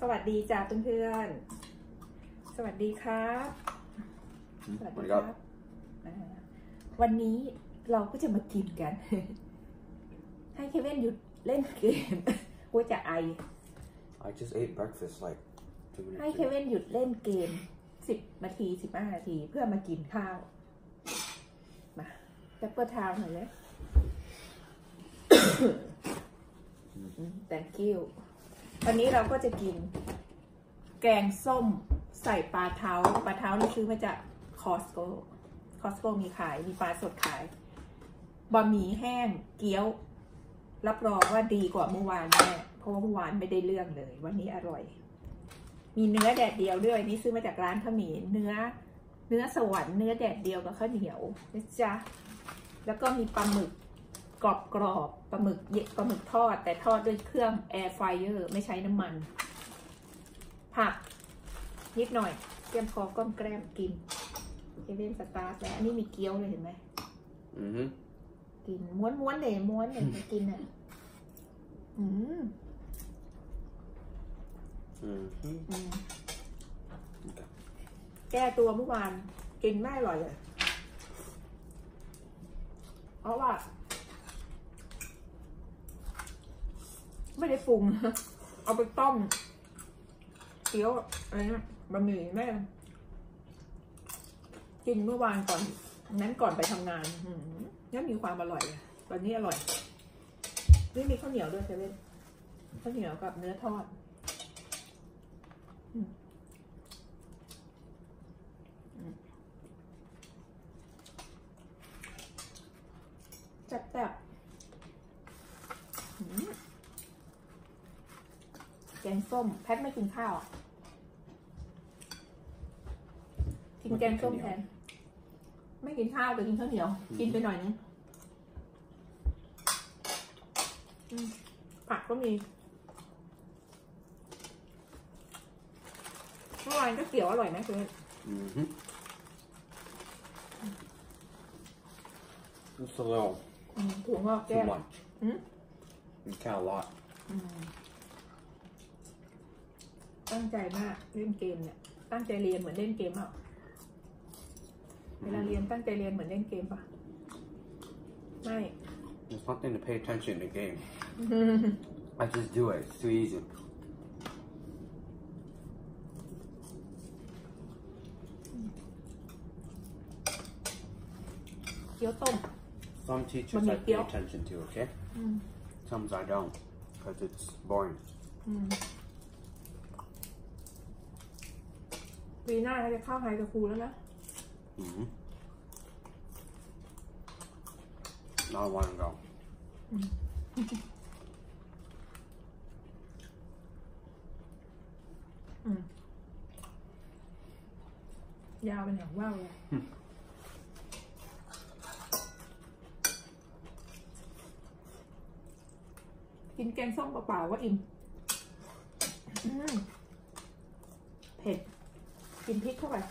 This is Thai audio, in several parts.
วัสดีจ้าเพื่อนๆสวัสดีครับสวัสดีครับวันนี้เราก็จะมากินกันให้เควินหยุดเล่นเกมว่าจะไอ I just ate breakfast like 2 minutes ให้เควินหยุดเล่นเกม10 นาที15 นาทีเพื่อมากินข้าวมาแรปเปอร์ทาวหน่อยเลย thank you วันนี้เราก็จะกินแกงส้มใส่ปลาเท้านี่ซื้อมาจากคอสโก้มีขายมีปลาสดขายบะหมี่แห้งเกี๊ยวรับรองว่าดีกว่าเมื่อวานแน่เพราะว่าเมื่อวานไม่ได้เรื่องเลยวันนี้อร่อยมีเนื้อแดดเดียวด้วยนี่ซื้อมาจากร้านขมิ้นเนื้อสวรรค์เนื้อแดดเดียวกับข้าวเหนียวนะจ๊ะแล้วก็มีปลาหมึกกรอบปลาหมึกทอดแต่ทอดด้วยเครื่องแอร์ไฟเออร์ไม่ใช้น้ำมันผักนิดหน่อยเตรียมพอก้มแกล้มกินเควินสตาร์ทแล้วอันนี้มีเกี๊ยวเลยเห็นไหมกินม้วนเลยกินอ่ะแก้ตัวเมื่อวานกินไม่อร่อยเลยเพราะว่าไม่ได้ปรุงเอาไปต้มเกี๊ยวอะไรนะบะหมี่แม่กินเมื่อวานก่อนนั้นก่อนไปทำงานงั้นมีความอร่อยวันนี้อร่อยนี่มีข้าวเหนียวด้วยใช่ไหมข้าวเหนียวกับเนื้อทอดแซ่บแกงส้มแพทไม่กินข้าวกินแกงส้มแทนไม่กินข้าวแต่กินข้าวเหนียวกินไปหน่อยนึงผักก็มีเมื่อวานก็เกี่ยวอร่อยไหมคุณ Just a little ถั่วงอกแก้ว too much. You count a lot. ตั้งใจมากเล่นเกมเนี่ยตั้งใจเรียนเหมือนเล่นเกมอ่ะเวลาเรียนตั้งใจเรียนเหมือนเล่นเกมป่ะไม่ There's nothing to pay attention in the game. I just do it. It's too easy. เกี๊ยวต้ม Some teachers I pay attention to, okay? Some I don't, because it's boring. ปีหน้าเขาจะเข้าไฮสคูลแล้วนะ Now I want to go. ยาวเป็นอย่างว่าวเลยกินแกงส้มเปล่าๆว่าอิ่มเผ็ดกินพริกเข้าไป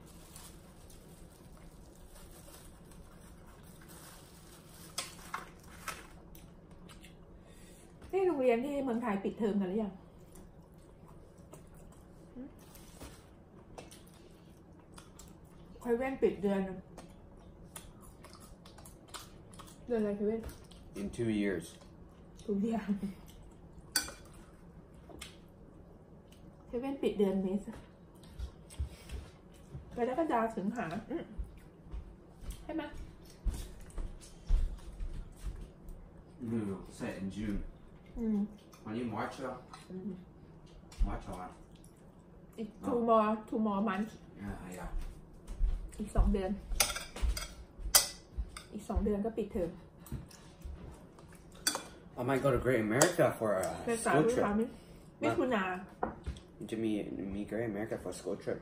ที่โรงเรียนที่เมืองไทยปิดเทอมกันหรือยังใครเว้นปิดเดือนอะไรใครเว้น In 2 years. ทุกอย่างใครเว้นปิดเดือนเมษกรกฎาคมสิงหาใช่ไหม No, set in June. When you March though? March on. อีก two more months Yeah. อีก2 เดือนก็ปิดเทอม I might go to Great America for a school trip. มิถุนา To meet Great America for a school trip.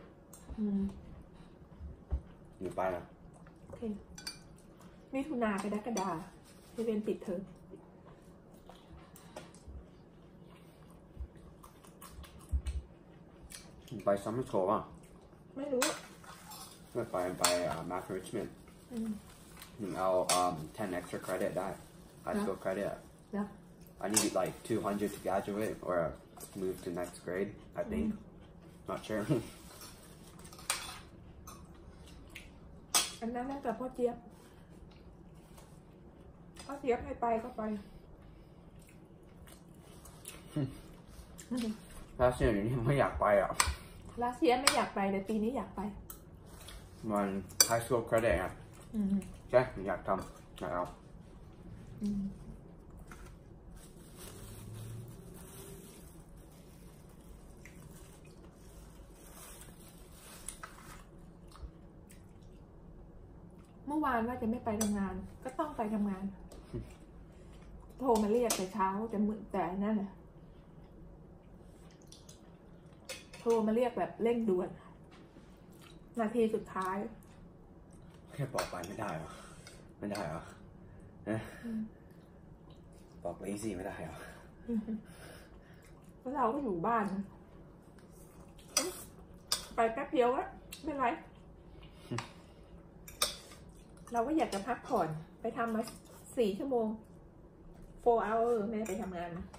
You buy that. โอเคมิถุนากรกฎาคมเรียนปิดเทอม By summer school, huh? ไม่รู้ By Math Richmond. I'll 10 extra credit that. High school credit. Yeah. I need like 200 to graduate or move to next grade. I think. Not sure. อันนั้นน่าจะพ่อเจี๊ยบให้ไปก็ไป Last year นี่ไม่อยากไปอ่ะลาเซียไม่อยากไปแต่ปีนี้อยากไปมัน high school credit อ่ะใช่อยากทำอยากเอาเมื่อวานว่าจะไม่ไปทำงาน ก็ต้องไปทำงาน โทรมาเรียกแต่เช้าแต่นั่นแหละโทรมาเรียกแบบเร่งด่วน นาทีสุดท้ายแค่บอกไปไม่ได้เหรอไม่ได้เหรอบอก lazy ไม่ได้เหรอแล้วเราก็อยู่บ้าน ไปแป๊บเดียวอะไม่เป็นไร เราก็อยากจะพักผ่อนไปทำมา4 ชั่วโมง 4 hour แม่ไปทำงานนะ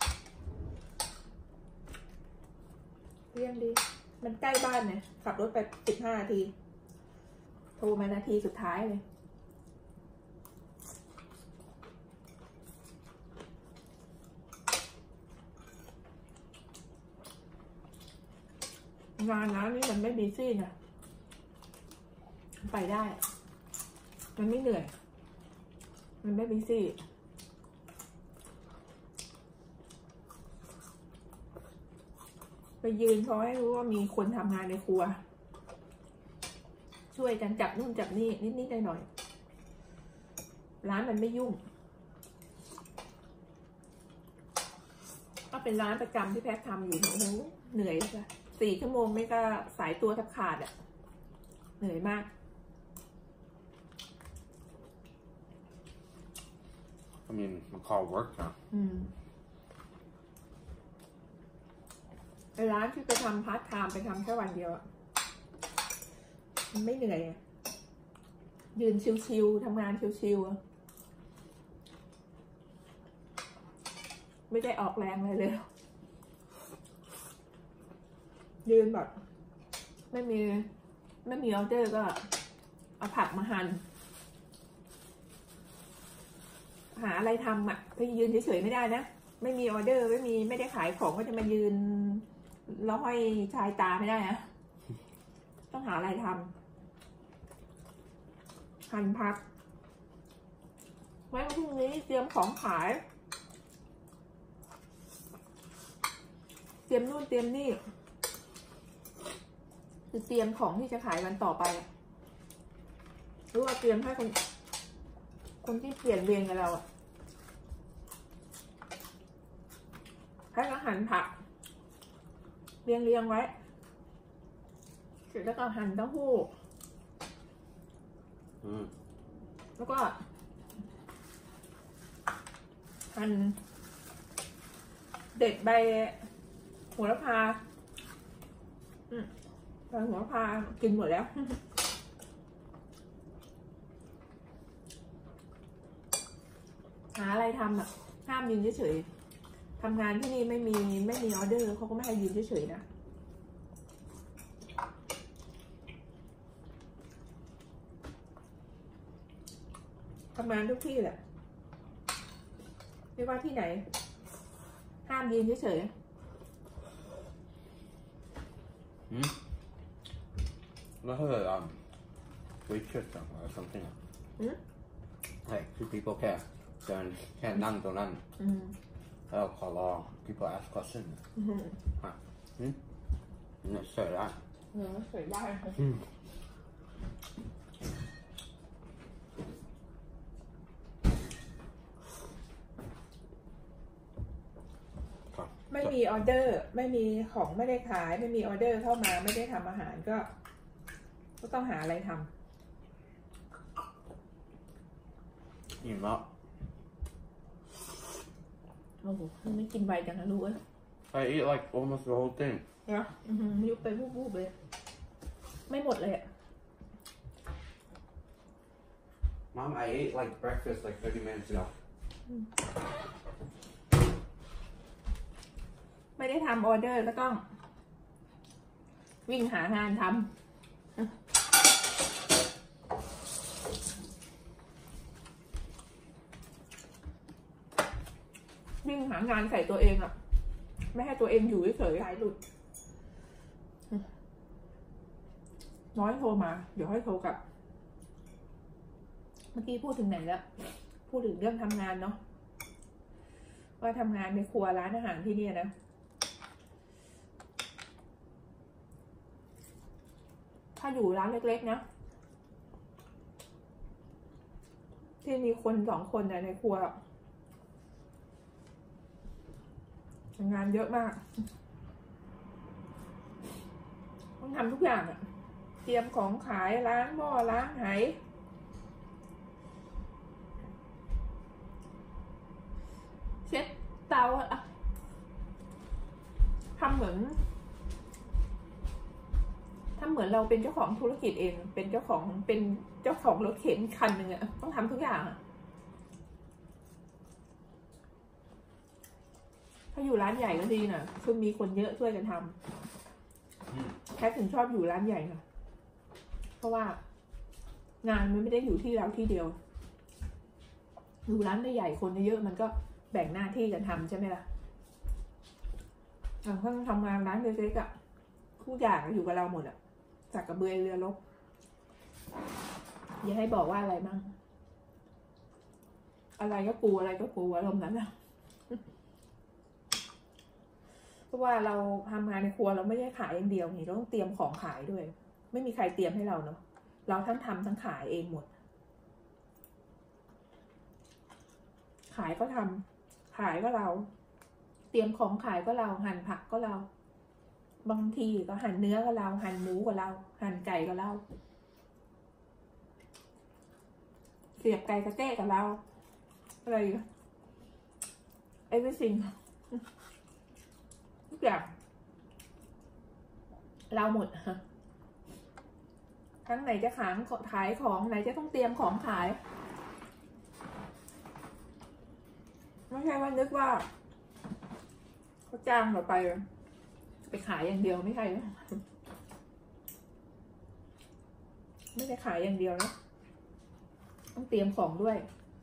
เรื่องดี มันใกล้บ้านเนี่ยขับรถไป15 นาที โทรมานาทีสุดท้ายเลย งานนะนี่มันไม่บีซี่นะไปได้ มันไม่เหนื่อย มันไม่บีซี่ไปยืนพอให้รู้ว่ามีคนทำงานในครัว ช่วยกันจับนู่นจับนี่นิดๆหน่อยๆร้านมันไม่ยุ่งก็เป็นร้านประจำที่แพททำอยู่โอ้โหเหนื่อยจ้ะ4 ชั่วโมงไม่ก็สายตัวทับขาดอ่ะเหนื่อยมาก I mean, it's called work now. ไอ้ร้านที่ไปทำพาร์ทไทม์ไปทำแค่วันเดียวอะมันไม่เหนื่อยอะยืนชิวๆทำงานชิวๆไม่ได้ออกแรงอะไรเลยยืนแบบไม่มีออเดอร์ก็เอาผักมาหั่นหาอะไรทำอ่ะถ้ายืนเฉยๆไม่ได้นะไม่มีออเดอร์ไม่ได้ขายของก็จะมายืนแล้วห้อยชายตาไม่ได้นะต้องหาอะไรทำหั่นผักไว้พรุ่งนี้เตรียมของขายเตรียมนู่นเตรียมนี่คือเตรียมของที่จะขายวันต่อไปหรือว่าเตรียมให้คนที่เปลี่ยนเวียนกับเราอะให้อาหารผักเรียงไว้เสร็จแล้วก็หั่นเต้าหู้แล้วก็หั่นเด็ดใบโหระพาใบโหระพากินหมดแล้วหาอะไรทำอ่ะห้ามยืนเฉยๆทำงานที่นี่ไม่มีออเดอร์เขาก็ไม่ให้ยืนเฉยๆนะทำงานทุกที่แหละไม่ว่าที่ไหนห้ามยืนเฉยๆแล้วถ้าเกิดwaitress or something like two people แค่เดินแค่นั่งตรงนั้นแล้วขอรอ people ask question เนี่ยเสร็จได้เสร็จได้ไม่มีออเดอร์ไม่มีของไม่ได้ขายไม่มีออเดอร์เข้ามาไม่ได้ทำอาหารก็ต้องหาอะไรทำอิ่มแล้วโอ้โหไม่กินไวจังนะลูกเอ้ย I eat like almost the whole thing เนาะยุบไปวูบๆเลยไม่หมดเลยอะ Mom I ate like breakfast like 30 minutes ago ได้ทำออเดอร์ก็ต้องวิ่งหางานทำวิ่งหางานใส่ตัวเองอะไม่ให้ตัวเองอยู่เฉยๆสายหลุดน้อยโทรมาเดี๋ยวให้โทรกลับเมื่อกี้พูดถึงไหนแล้วพูดถึงเรื่องทำงานเนาะว่าทำงานในครัวร้านอาหารที่นี่นะถ้าอยู่ร้านเล็กๆนะที่มีคน2 คนในครัวงานเยอะมากต้องทำทุกอย่างอะเตรียมของขายล้างหม้อล้างไหเช็ดเตาอะทำเหมือนเราเป็นเจ้าของธุรกิจเองเป็นเจ้าของรถเข็นคันหนึ่งอะต้องทำทุกอย่างอะถ้าอยู่ร้านใหญ่ก็ดีนะคือมีคนเยอะช่วยกันทำแค่ถึงชอบอยู่ร้านใหญ่นะเพราะว่างานมันไม่ได้อยู่ที่เราที่เดียวอยู่ร้านใหญ่คนเยอะมันก็แบ่งหน้าที่กันทำใช่ไหมล่ะถ้าทำงานร้านเล็กๆอะทุกอย่างอยู่กับเราหมดอะจากกระเบือเรือรบอย่าให้บอกว่าอะไรมั่งอะไรก็ปูอะไรก็ปูอารมณ์นั้นอะเพราะว่าเราทำงานในครัวเราไม่ได้ขายอย่างเดียวนี่เราต้องเตรียมของขายด้วยไม่มีใครเตรียมให้เราเนาะเราทั้งทำทั้งขายเองหมดขายก็ทำขายก็เราเตรียมของขายก็เราหั่นผักก็เราบางทีก็หั่นเนื้อก็เราหั่นหมูก็เราหั่นไก่ก็เราเสียบไก่กระเต้กับเราอะไรeverything ทุกอย่างเราหมดทั้งไหนจะขายของไหนจะต้องเตรียมของขายไม่ใช่ว่านึกว่าเขาจ้างเราไปขายอย่างเดียวไม่ใช่ไม่ได้ขายอย่างเดียวนะต้องเตรียมของด้วย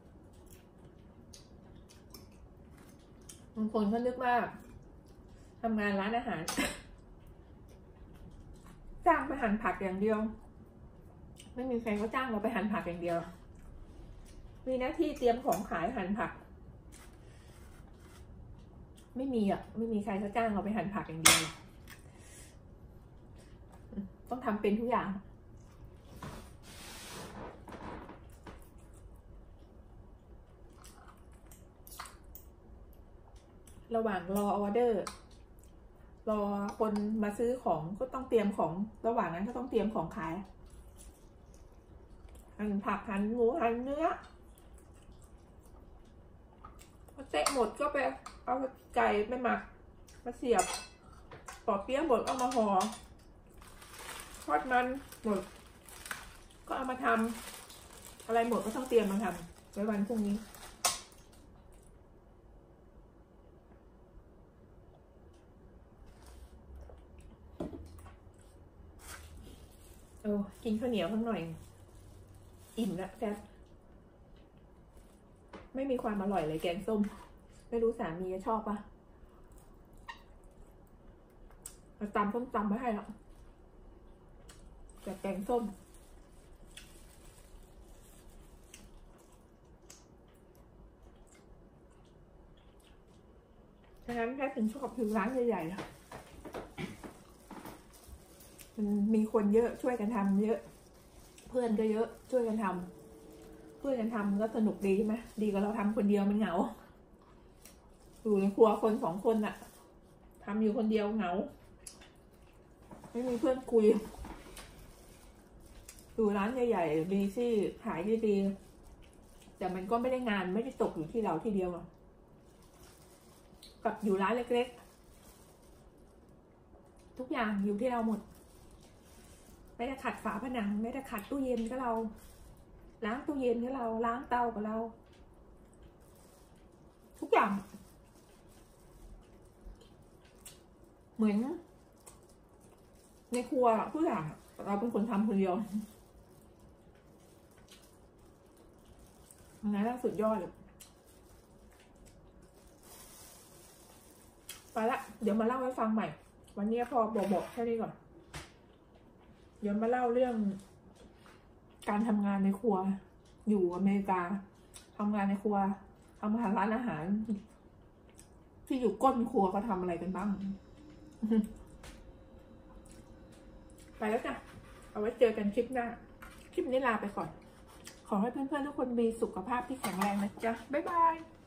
บางคนเขานึกว่าทำงานร้านอาหารจ้างไปหั่นผักอย่างเดียวไม่มีใครเขาจ้างเราไปหั่นผักอย่างเดียวมีหน้าที่เตรียมของขายหั่นผักไม่มีใครเขาจ้างเราไปหั่นผักอย่างเดียวต้องทำเป็นทุกอย่างระหว่างรอออเดอร์รอคนมาซื้อของก็ต้องเตรียมของระหว่างนั้นก็ต้องเตรียมของขายหั่นผักหั่นหมูหั่นเนื้อเตะหมดก็ไปเอาไก่ไปหมักมาเสียบปอเปี๊ยะหมดเอามาห่อทอดมันหมดก็เอามาทำอะไรหมดก็ต้องเตรียมมาทำไว้วันพรุ่งนี้กินข้าวเหนียวข้างหน่อยอิ่มแล้วแซ่บไม่มีความอร่อยเลยแกงส้มไม่รู้สามีจะชอบปะตำส้มตำไม่ให้หรอกแต่แกงส้มฉะนั้นแค่ถึงชอบถึงร้านใหญ่ๆนะมันมีคนเยอะช่วยกันทำเยอะเพื่อนก็เยอะช่วยกันทำก็สนุกดีใช่ไหมดีกว่าเราทำคนเดียวมันเหงาอยู่ในครัวคน2 คนน่ะทำอยู่คนเดียวเหงาไม่มีเพื่อนคุยอยู่ร้านใหญ่ๆดีซี่ขายดีๆแต่มันก็ไม่ได้งานไม่ได้ตกอยู่ที่เราที่เดียวกับอยู่ร้านเล็กๆทุกอย่างอยู่ที่เราหมดไม่ได้ขัดฝาผนังไม่ได้ขัดตู้เย็นก็เราล้างตู้เย็นก็เราล้างเตาก็เราทุกอย่างเหมือนในครัวทุกอย่างเราเป็นคนทำคนเดียวอันนั้นสุดยอดเลยไปละเดี๋ยวมาเล่าให้ฟังใหม่วันนี้พอบอกแค่นี้ก่อนเดี๋ยวมาเล่าเรื่องการทำงานในครัวอยู่อเมริกาทำงานในครัวทำอาหารร้านอาหารที่อยู่ก้นครัวเขาทำอะไรกันบ้างไปแล้วจ้ะเอาไว้เจอกันคลิปหน้าคลิปนี้ลาไปก่อนขอให้เพื่อนๆทุกคนมีสุขภาพที่แข็งแรงนะจ๊ะบ๊ายบาย